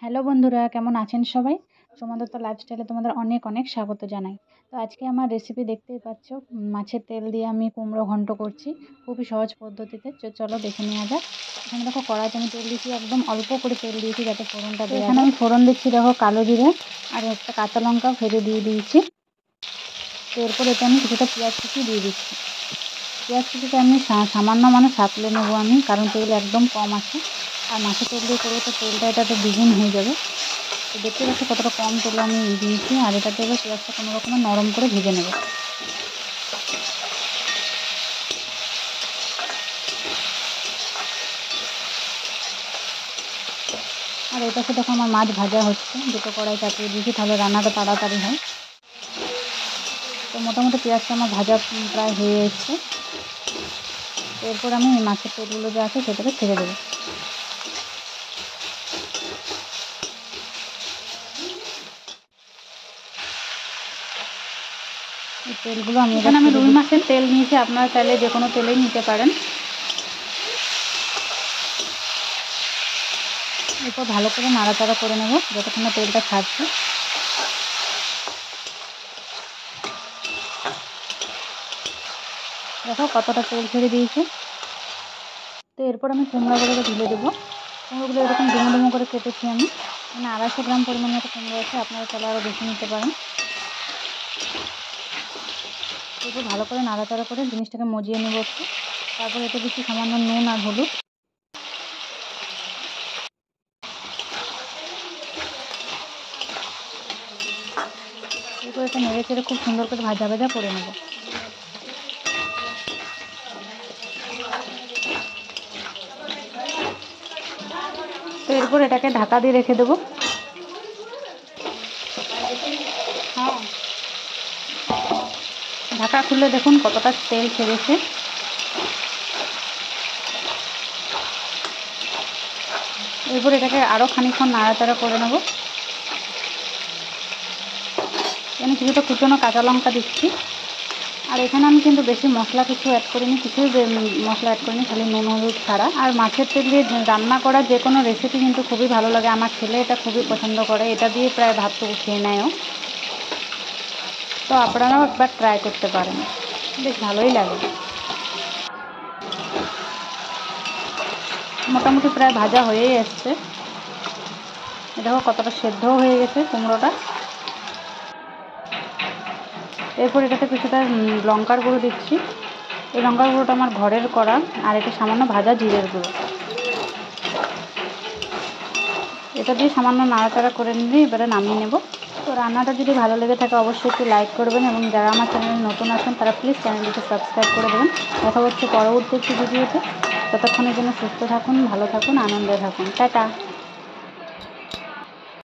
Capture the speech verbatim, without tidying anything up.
Hello বন্ধুরা, কেমন আছেন সবাই? সুমন্ত লাইফস্টাইলে তোমাদের অনেক অনেক স্বাগত জানাই। তো আজকে আমার রেসিপি দেখতেই পাচ্ছ, উম, মাছের তেল দিয়ে আমি কুমড়ো ঘন্ট করছি খুবই সহজ পদ্ধতিতে। তো চলো দেখে নেওয়া যাক। এখানে দেখো কড়াইতে আমি তেল দিয়েছি, একদম অল্প করে তেল দিয়েছি যাতে ফোড়নটা দেওয়া যায়। এখানে আমি ফোড়ন দিচ্ছি, দেখো কালো জিরে আর একটা কাঁচা লঙ্কা ভেজে দিয়ে দিয়েছি। তো এরপর এতে আমি কিছুটা পেঁয়াজ কুচি দিয়ে দিচ্ছি। পেঁয়াজ কুচিটা আমি সা- সামান্য মানে সাঁতলে নেবো আমি, কারণ তেল একদম কম আছে। আর মাছের তেল দিয়ে করবো তো তেলটা এটাতে দ্বিগুণ হয়ে যাবে। তো দেখতে পাচ্ছি কতটা কম তেল আমি দিয়েছি। আর এটাতে এবার পেঁয়াজটা কোনো রকমের নরম করে ভেজে নেব। আর এই পাশে দেখো আমার মাছ ভাজা হচ্ছে, দুটো কড়াই চাপিয়ে দিয়েছি, তাহলে রান্নাটা তাড়াতাড়ি হয়। তো মোটামুটি পেঁয়াজটা আমার ভাজা প্রায় হয়ে এসছে। এরপর আমি মাছের তেলগুলো যা আছে সেটাকে ছেড়ে দেবো। এই তেলগুলো আমি এখানে আমি রুই মাছের তেল নিয়েছি, আপনারা চাইলে যে কোনো তেলেই নিতে পারেন। এরপর ভালো করে নাড়াচাড়া করে নেব যতক্ষণ না তেলটা ছাড়ছে। দেখো কতটা তেল ছেড়ে দিয়েছে। তো এরপর আমি কুমড়োগুলোকে ঢেলে দেবো। কুমড়োগুলো এরকম ডুমো ডুমো করে কেটেছি আমি। মানে আড়াইশো গ্রাম পরিমাণ মতো কুমড়ো আছে, আপনারা চাইলে আরও বেশি নিতে পারেন। এরপর ভালো করে নাড়াচাড়া করে জিনিসটাকে মজিয়ে নেব একটু। তারপর এতে দিচ্ছি সামান্য নুন আর হলুদ। এরপর এটা নেড়ে চেড়ে খুব সুন্দর করে ভাজা ভাজা করে নেব। তো এরপর এটাকে ঢাকা দিয়ে রেখে দেবো। হ্যাঁ, ঢাকা খুলে দেখুন কতটা তেল ছেড়েছে। এরপর এটাকে আরও খানিকক্ষণ নাড়াচাড়া করে নেব। এখানে কিছুটা কুচনো কাঁচা লঙ্কা দিচ্ছি। আর এখানে আমি কিন্তু বেশি মশলা কিছু অ্যাড করিনি, কিছুই মশলা অ্যাড করিনি, খালি নুন হলুদ ছাড়া। আর মাছের তেল দিয়ে রান্না করা যে কোনো রেসিপি কিন্তু খুবই ভালো লাগে। আমার ছেলে এটা খুবই পছন্দ করে, এটা দিয়ে প্রায় ভাতটুকু খেয়ে নেয়ও। তো আপনারাও একবার ট্রাই করতে পারেন, বেশ ভালোই লাগে। মোটামুটি প্রায় ভাজা হয়েই এসছে। দেখো কতটা সেদ্ধও হয়ে গেছে কুমড়োটা। এরপর এটাতে কিছুটা লঙ্কার গুঁড়ো দিচ্ছি। এই লঙ্কার গুঁড়োটা আমার ঘরের করা, আর এটা সামান্য ভাজা জিরের গুঁড়ো। এটা দিয়ে সামান্য নাড়াচাড়া করে নিয়ে এবারে নামিয়ে নেব। তো রান্নাটা যদি ভালো লেগে থাকে অবশ্যই একটু লাইক করবেন, এবং যারা আমার চ্যানেলে নতুন আছেন তারা প্লিজ চ্যানেলটিকে সাবস্ক্রাইব করে দেবেন। দেখা হচ্ছে পরবর্তী একটি ভিডিওতে। ততক্ষণের জন্য সুস্থ থাকুন, ভালো থাকুন, আনন্দে থাকুন। টাটা।